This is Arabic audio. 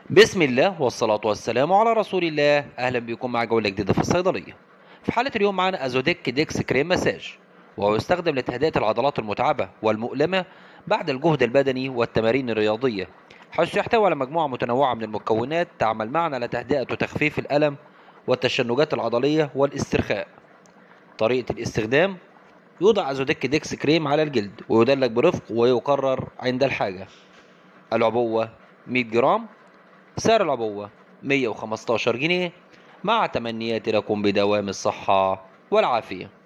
بسم الله والصلاة والسلام على رسول الله. أهلا بكم مع جولة جديدة في الصيدلية. في حالة اليوم معنا أزوديك ديكس كريم مساج، وهو يستخدم لتهدئة العضلات المتعبة والمؤلمة بعد الجهد البدني والتمارين الرياضية، حيث يحتوي على مجموعة متنوعة من المكونات تعمل معا على تهدئة وتخفيف الألم والتشنجات العضلية والاسترخاء. طريقة الاستخدام: يوضع أزوديك ديكس كريم على الجلد ويدلك برفق ويقرر عند الحاجة. العبوة 100 جرام. سعر العبوة 115 جنيه، مع تمنياتي لكم بدوام الصحة والعافية.